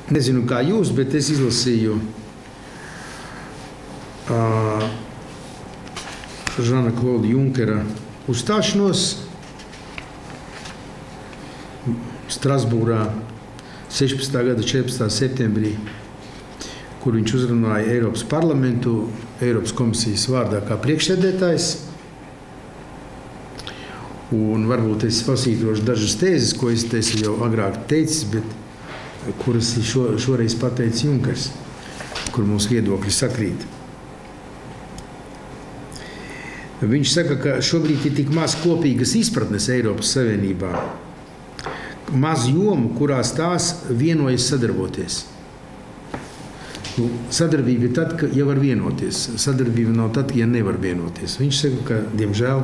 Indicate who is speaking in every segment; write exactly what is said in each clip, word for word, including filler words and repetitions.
Speaker 1: Nezinu, kā jūs, bet es izlasīju uh, Žana Klauda Junkera uzstāšanos Strasbūrā sešpadsmitā gada četrpadsmitā septembrī, kur viņš uzrunāja Eiropas parlamentu, Eiropas komisijas vārdā kā priekšsēdētājs. Un varbūt es pasītrošu dažas tēzes, ko es teicu jau agrāk teicis, bet kuras šo, šoreiz pateica Junkers, kur mums viedokļi sakrīt. Viņš saka, ka šobrīd ir tik maz kopīgas izpratnes Eiropas Savienībā, maz jomu, kurās tās vienojas sadarboties. Nu, sadarbība ir tad, ka ja var vienoties. Sadarbība nav tad, ja nevar vienoties. Viņš saka, ka, diemžēl,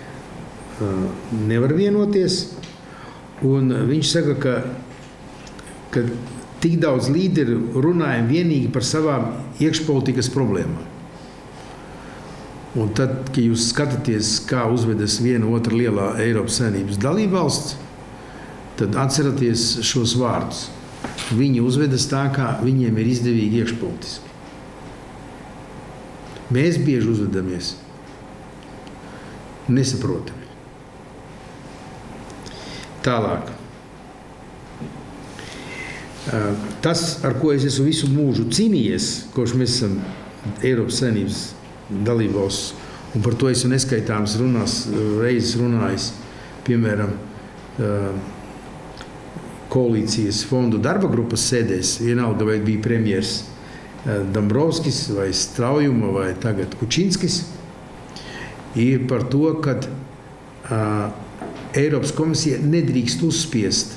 Speaker 1: nevar vienoties, un viņš saka, ka, ka tik daudz līderi runājam vienīgi par savām iekšpolitikas problēmām. Un tad, kad jūs skatāties, kā uzvedas viena otra lielā Eiropas Savienības dalībvalsts, tad atceraties šos vārdus. Viņi uzvedas tā, kā viņiem ir izdevīgi iekšpolitiski. Mēs bieži uzvedamies nesaprotami. Tālāk. Tas, ar ko es esmu visu mūžu cīnījies, kopš mēs esam Eiropas Savienības dalībvalsts, un par to esmu neskaitāmas runās, reizes runājis, piemēram, koalīcijas fondu darba grupas sēdēs, vienalga vai bija premjers Dombrovskis vai Straujuma vai tagad Kučinskis, ir par to, ka uh, Eiropas komisija nedrīkst uzspiest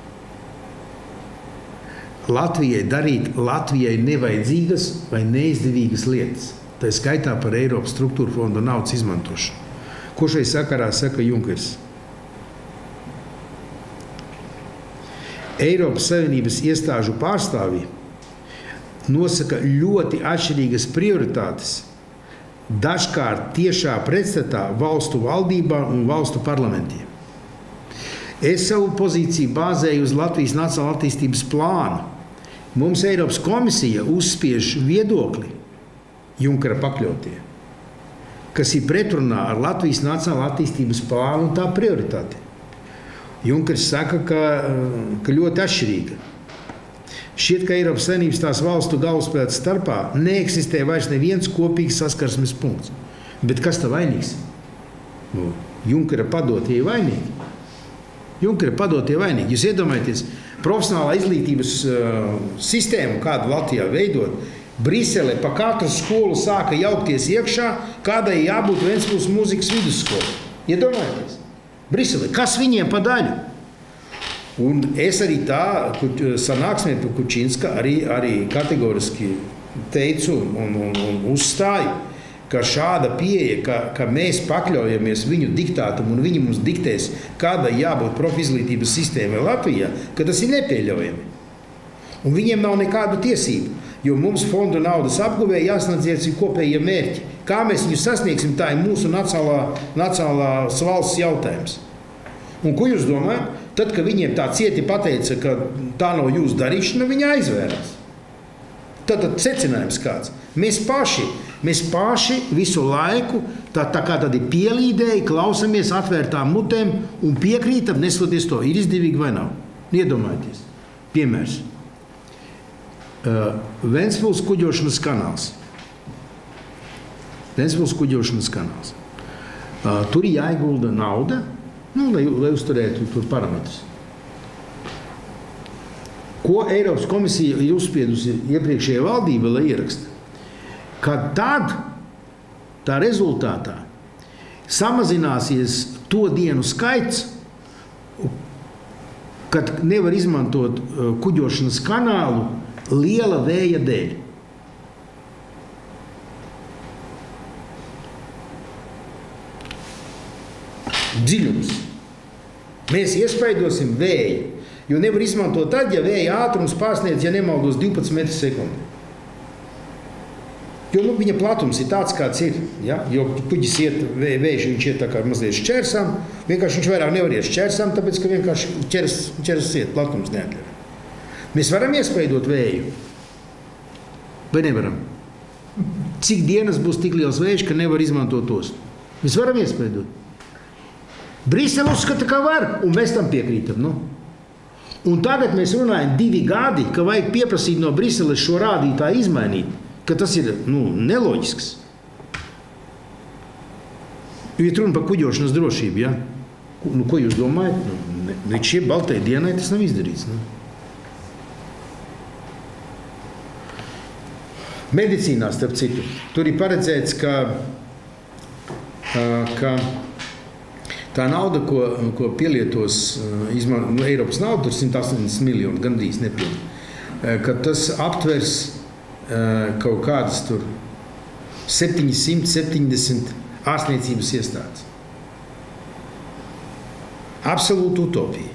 Speaker 1: Latvijai darīt Latvijai nevajadzīgas vai neizdevīgas lietas. Tā skaitā par Eiropas struktūra fonda naudas izmantošanu. Ko šai sakarā saka Junkers? Eiropas Savienības iestāžu pārstāvji nosaka ļoti atšķirīgas prioritātes, dažkārt tiešā pretstatā valstu valdībām un valstu parlamentiem. Es savu pozīciju bāzēju uz Latvijas Nacionālā attīstības plānu. Mums Eiropas komisija uzspiež viedokli Junkera pakļautie, kas ir pretrunā ar Latvijas Nacionālā attīstības plānu un tā prioritāti. Junkers saka, ka, ka ļoti atšķirīga. Šķiet, ka Eiropas Savienības tās valstu galvaspilsētu starpā neeksistē vairs neviens kopīgs saskarsmes punkts. Bet kas tā vainīgs? Nu, Junkera padotie ir vainīgi. Junkera padotie ir vainīgi. Jūs iedomājaties, profesionālā izglītības uh, sistēmu, kādu Latvijā veidot, Brisele pa katru skolu sāka jaukties iekšā, kādai jābūt Ventspils mūzikas vidusskola. Iedomājaties? Brisele, kas viņiem pa daļu? Un es arī tā sanāksmē par Kučinska arī, arī kategoriski teicu un, un, un uzstāju, ka šāda pieeja, ka, ka mēs pakļaujamies viņu diktātam un viņi mums diktēs, kādai jābūt profizglītības sistēmai Latvijā, ka tas ir nepieļaujami. Un viņiem nav nekādu tiesību, jo mums fondu naudas apguvē jāsnadzies ir kopējie mērķi. Kā mēs viņu sasniegsim, tā ir mūsu nacionālā, nacionālās valsts jautājums. Un ko jūs domājat? Tad, kad viņiem tā cieti pateica, ka tā nav jūsu darīšana, viņi aizvērās. Tad, tad secinājums kāds. Mēs paši, mēs paši visu laiku, tā, tā kā tādi pielīdēji, klausamies atvērtām mutēm un piekrītam, nesoties to, ir izdevīgi vai nav. Iedomājieties. Piemērs. Uh, Ventspils kuģošanas kanāls. Ventspils kuģošanas kanāls. Uh, tur ir jāiegulda nauda, nu, lai, lai uzturētu tur parametrus. Ko Eiropas komisija ir uzspiedusi iepriekšējā valdība, lai ieraksta? Kad tad tā rezultātā samazināsies to dienu skaits, kad nevar izmantot uh, kuģošanas kanālu liela vēja dēļ. Dziļums. Mēs iespaidosim vēju, jo nevar izmantot tad, ja vēja ātrums pārsniedz, ja nemaldos, divpadsmit metrus sekundi. Jo nu, viņa platums ir tāds, kāds ir. Ja? Jo kuģis iet, vē, vējš viņš iet tā kā mazliet šķērsām, vienkārši viņš vairāk nevar iet šķērsām, tāpēc, ka vienkārši ķeras, ķeras iet, platums neatļauj. Mēs varam iespaidot vēju? Vai nevaram? Cik dienas būs tik liels vējš, ka nevar izmantot tos? Mēs varam iespaidot. Brisele uzskata, ka var, un mēs tam piekrītam. Nu? Un tagad mēs runājam divi gadi, ka vajag pieprasīt no Briseles šo rādītāju izmainīt, ka tas ir nu, neloģisks. Jo ir runa par kuģošanas drošību, ja? Nu, ko jūs domājat? Nu, līdz šie baltai dienai tas nav izdarīts. Nu? Medicīnā, starp citu, tur ir paredzēts, ka, ka tā nauda, ko, ko pielietos izman, nu, Eiropas nauda, tur simt astoņdesmit miljoni, gandrīz nepilni, ka tas aptvers kaut kādas tur septiņsimt septiņdesmit ārstniecības iestādes. Absolūta utopija.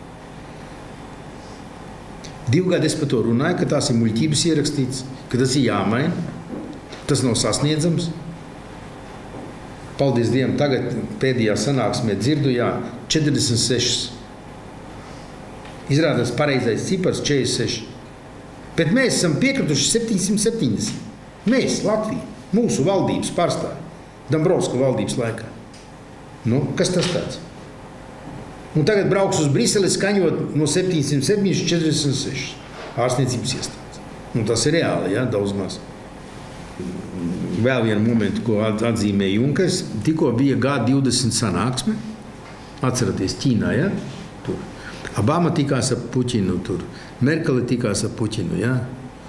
Speaker 1: Divu gadu es par to runāju, ka tās ir muļķības ierakstīts, ka tas ir jāmaina, tas nav sasniedzams. Paldies Dievam, tagad pēdējā sanāksmē dzirdu, jā, četrdesmit seši. Izrādās pareizais cipars četrdesmit seši. Bet mēs esam piekrituši septiņsimt septiņdesmit. Mēs, Latvija, mūsu valdības pārstāvi, Dombrovska valdības laikā. Nu, kas tas tāds? Un tagad brauks uz Briseli skaņot no septiņsimt septiņdesmit četrdesmit seši ārstniecības iestādes. Un tas ir reāli, ja, daudz maz. Vēl vienu momentu, ko atzīmē Junkers, tikko bija G divdesmit sanāksme, atceraties Ķīnā, ja, tur. Obama tikās ar Puķinu, tur. Merkele tikās ar Puķinu, ja.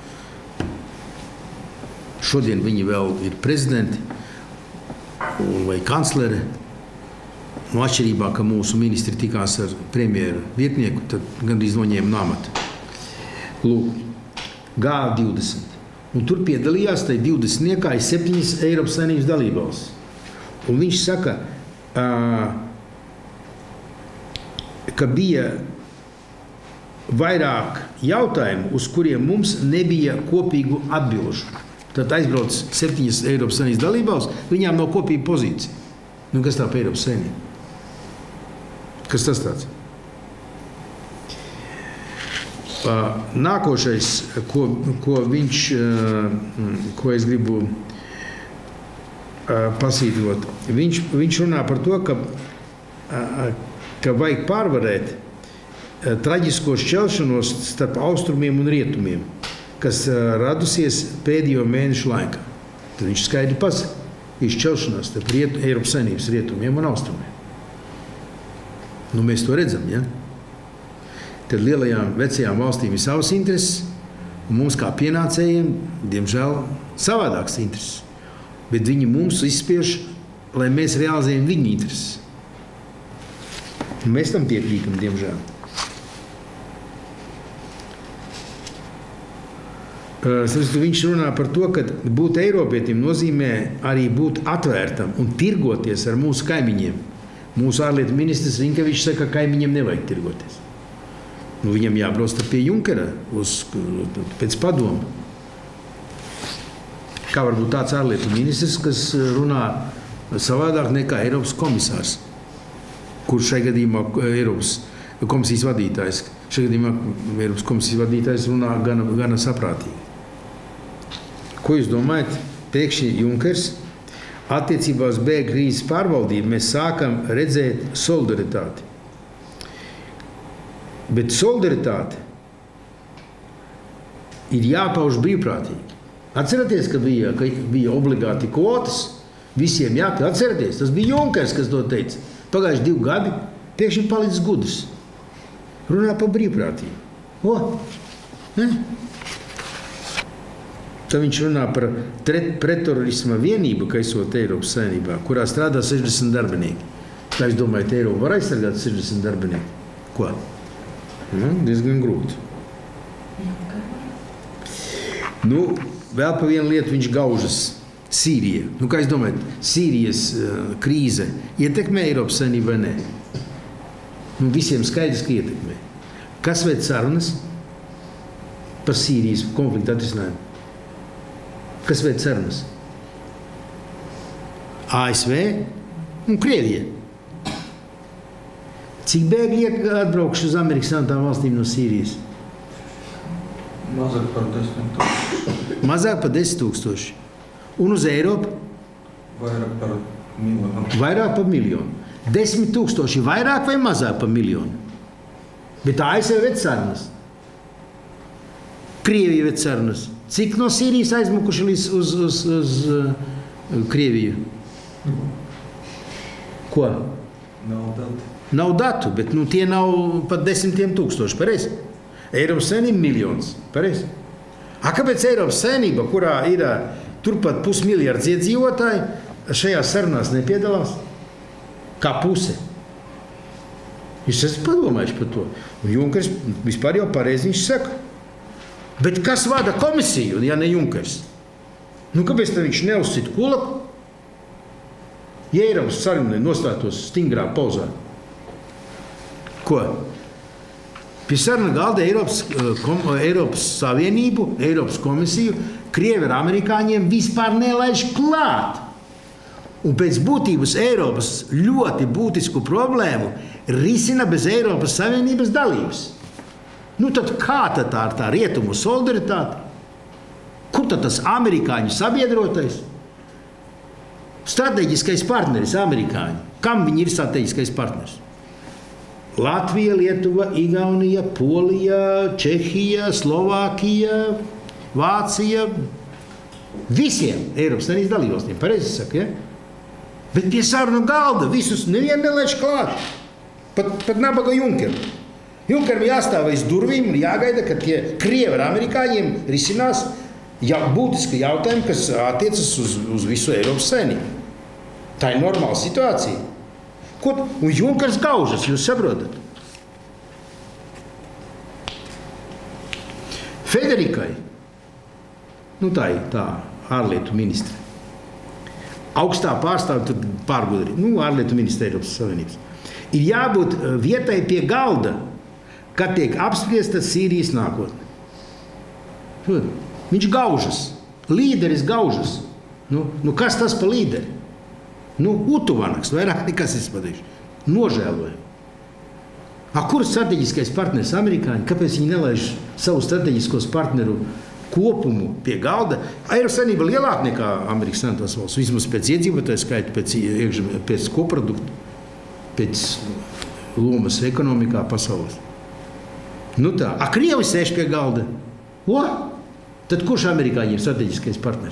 Speaker 1: Šodien viņi vēl ir prezidenti vai kanclere. No atšķirībā, ka mūsu ministri tikās ar premjeru vietnieku, tad gandrīz noņēma no amata. Lūk, G divdesmit. Un tur piedalījās tai divdesmitniekā ir septiņas Eiropas Savienības dalībvalstis. Un viņš saka, ka bija vairāk jautājumu, uz kuriem mums nebija kopīgu atbilžu. Tad aizbrauc septiņas Eiropas Savienības dalībvalstis, viņām nav kopīga pozīcija. Nu, kas tā pa Eiropas Savienība? Kas tas tāds? Nākošais, ko, ko viņš, ko es gribu pasīdot, viņš, viņš runā par to, ka, ka vajag pārvarēt traģisko šķelšanos starp austrumiem un rietumiem, kas radusies pēdējo mēnešu laikā. Tad viņš skaidri pasaka, ir šķelšanās starp rietu, Eiropas Savienības rietumiem un austrumiem. Nu, mēs to redzam, ja? Tad lielajām vecajām valstīm ir savas intereses, un mums kā pienācējiem, diemžēl, savādāks intereses. Bet viņi mums izspiež, lai mēs realizējam viņu intereses. Un mēs tam piekrītam, diemžēl. Viņš runā par to, ka būt Eiropietim nozīmē arī būt atvērtam un tirgoties ar mūsu kaimiņiem. Mūsu ārlietu ministrs Rinkevičs saka, ka kaimiņiem nevajag tirgoties. Nu, viņam jābrauc pie Junkera uz, pēc padomu. Kā var būt tāds ārlietu ministrs, kas runā savādāk nekā Eiropas komisārs, kurš šai gadījumā Eiropas komisijas vadītājs, šai gadījumā Eiropas komisijas vadītājs runā gana, gana saprātīgi. Ko jūs domājat? Pēkšņi Junkers attiecībā uz bēgļu krīzes pārvaldību mēs sākam redzēt solidaritāti. Bet solidaritāte ir jāpauž brīvprātīgi. Atceraties, ka bija, ka bija obligāti kvotas, visiem jāpauž. Atceraties, tas bija Junkers, kas to teica. Pagājuši divi gadi, pēkšņi palicis gudrs. Runā par brīvprātību. O, ne? Tad viņš runā par pretterorisma vienību, ka esot Eiropas Savienībā, kurā strādā sešdesmit darbinieki. Kā es domāju, Eiropa var aizsargāt sešdesmit darbinieki? Ko? Nu, diezgan grūti. Nu, vēl pa vienu lietu viņš gaužas. Sīrija. Nu, kā es domāju, Sīrijas uh, krīze ietekmē Eiropas Savienību vai ne? Nu, visiem skaidrs, ka ietekmē. Kas veic sarunas par Sīrijas konfliktu atrisinājumu? Kas veic sarunas? A S V un Krievija. Cik bēgļi atbraukšu uz Amerikas Savienotām valstīm no Sīrijas?
Speaker 2: Mazāk par desmit tūkstoši.
Speaker 1: Mazāk par desmit tūkstoši. Un uz Eiropu?
Speaker 2: Vairāk par miljonu.
Speaker 1: Vairāk par miljonu. Desmit tūkstoši vairāk vai mazāk par miljonu? Bet A S V ved sarunas. Krievija ved sarunas. Cik no Sīrijas aizmukuši līdz uz, uz, uz uh, Krieviju? Ko?
Speaker 2: Nav datu.
Speaker 1: Nav datu, bet nu, tie nav pat desmitiem tūkstoši, pareizi? Eiropas Savienība miljons, pareizi? A, kāpēc Eiropas Savienība, kurā ir turpat pusmiljards iedzīvotāji, šajās sarunās nepiedalās? Kā puse. Jūs esat padomājuši par to. Un Junkers vispār jau pareizi viņš saka. Bet kas vada komisiju, ja ne Junkers? Nu, kāpēc tad viņš neuzcita kulaku? Ja Eiropas sarunai nostātos stingrā pauzā. Ko? Pie saruna galda Eiropas, kom, Eiropas Savienību, Eiropas komisiju, Krievi ar amerikāņiem vispār nelaiž klāt. Un pēc būtības Eiropas ļoti būtisku problēmu risina bez Eiropas Savienības dalības. Nu tad kā tad tā ir tā rietumu solidaritāte? Kur tad tas amerikāņu sabiedrotais? Strateģiskais partneris amerikāņi. Kam viņi ir strateģiskais partneris? Latvija, Lietuva, Igaunija, Polija, Čehija, Slovākija, Vācija. Visiem Eiropas Savienības dalībvalstīm, pareizi saka, ja? Bet pie sarunu galda visus nevienu nelaiž klāt. Pat, pat nabaga Junkeru. Junkeram jāstāv aiz durvīm un jāgaida, ka tie Krievi ar amerikāņiem risinās ja, būtiski jautājumi, kas attiecas uz, uz visu Eiropas Savienību. Tā ir normāla situācija. Ko? Un Junkers gaužas, jūs saprotat? Federikai, nu tā ir tā ārlietu ministre, augstā pārstāve tur pārgudri, nu ārlietu ministre Eiropas Savienības, ir jābūt vietai pie galda, kad tiek apspriesta Sīrijas nākotne. Viņš gaužas, līderis gaužas. Nu, nu kas tas pa līderi? Nu, Utuvanaks, vairāk nekas izpadīšu. Nožēlojam. A, kur strateģiskais partneris amerikāņi? Kāpēc viņi nelaiž savu strateģiskos partneru kopumu pie galda? Eiropas Savienība lielāka nekā Amerikas Savienotās valsts, vismaz pēc iedzīvotāju skaita, pēc, pēc koproduktu, pēc lomas ekonomikā pasaules. Nu tā, a Krievi sēž pie galda. O? Tad kurš amerikāņiem strateģiskais partners?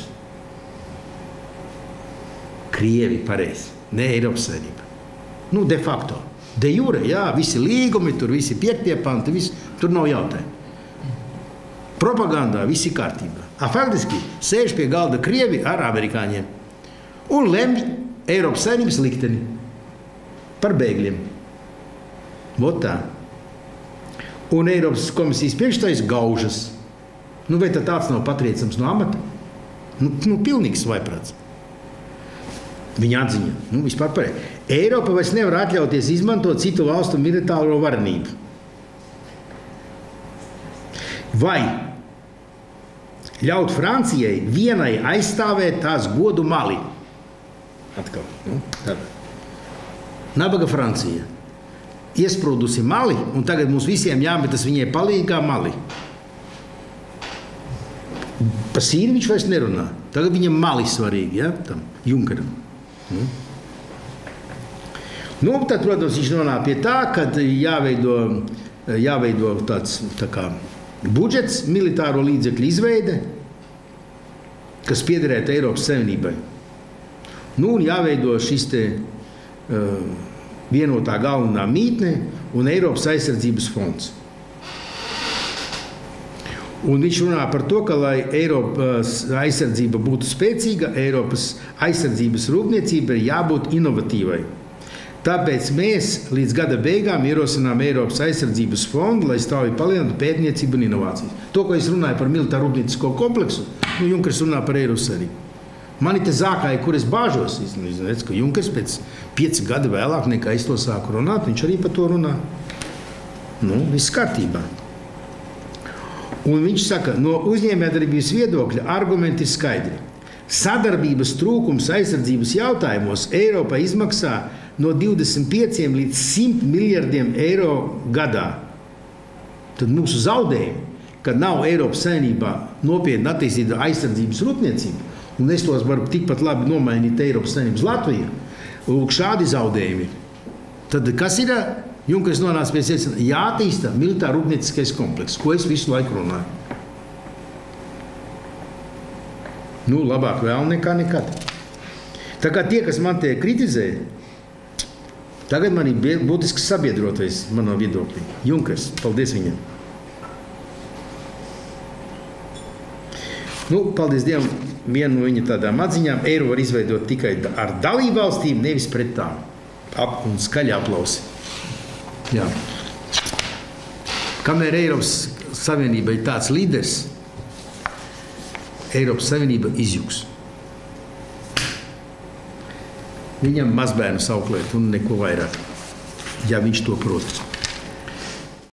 Speaker 1: Krievi, pareizi, ne Eiropas Savienība. Nu, de facto. De jure, jā, visi līgumi, tur visi piektie panti, visi, tur nav jautājumu. Propagandā visi kārtībā. A faktiski sēž pie galda Krievi ar amerikāņiem un lemj Eiropas Savienības likteni par bēgļiem. Vot tā. Un Eiropas komisijas priekšstājs gaužas. Nu, vai tad tāds nav patriecams no amata? Nu, nu pilnīgs vaiprāts. Viņa atziņa. Nu, vispār pareizi. Eiropa vairs nevar atļauties izmantot citu valstu militāro varenību. Vai ļaut Francijai vienai aizstāvēt tās godu Mali? Atkal. Nu, tad. Nabaga Francija. Iesprūdusi Mali, un tagad mums visiem jāmetas viņai palīgā Mali. Pa Sīri viņš vairs nerunā. Tagad viņam Mali svarīgi, ja, tam Junkeram. Nu. Nu, tad, protams, viņš nonāk pie tā, kad jāveido, jāveido tāds tā kā budžets, militāro līdzekļu izveide, kas piederētu Eiropas Savienībai. Nu, un jāveido šis te uh, vienotā galvenā mītne un Eiropas aizsardzības fonds. Un viņš runā par to, ka, lai Eiropas aizsardzība būtu spēcīga, Eiropas aizsardzības rūpniecība ir jābūt inovatīvai. Tāpēc mēs līdz gada beigām ierosinām Eiropas aizsardzības fondu, lai strauji palielinātu pētniecību un inovācijas. To, ko es runāju par militāru rūpniecisko kompleksu, nu, Junkers runā par Eiropas Savienību. Mani te zākāja, kur es bāžos, es, ka Junkers pēc pieci gadi vēlāk nekā es to sāku runāt, viņš arī par to runā. Nu, viss kārtībā. Un viņš saka, no uzņēmējdarbības viedokļa argumenti ir skaidri. Sadarbības trūkums aizsardzības jautājumos Eiropa izmaksā no divdesmit pieciem līdz simt miljardiem eiro gadā. Tad mūsu zaudējumi, ka nav Eiropas Savienībā nopietna attīstīta aizsardzības rūpniecība, un es tos varu tikpat labi nomainīt Eiropas Savienības Latviju, lūk, šādi zaudējumi. Tad kas ir? Junkers nonāca pie secinājuma, jātīsta militāra rūpnieciskais komplekss, ko es visu laiku runāju. Nu, labāk vēl nekā nekad. Tā kā tie, kas man tie kritizē, tagad man ir būtisks sabiedrotais manā viedoklī. Junkers, paldies viņam. Nu, paldies Dievam, viena no viņa tādām atziņām, eiro var izveidot tikai ar dalībvalstīm, nevis pret tām. Ap un skaļi aplausi. Jā. Kamēr Eiropas Savienība ir tāds līderis, Eiropas Savienība izjūgs. Viņam mazbērnu auklēt un neko vairāk, ja viņš to prot.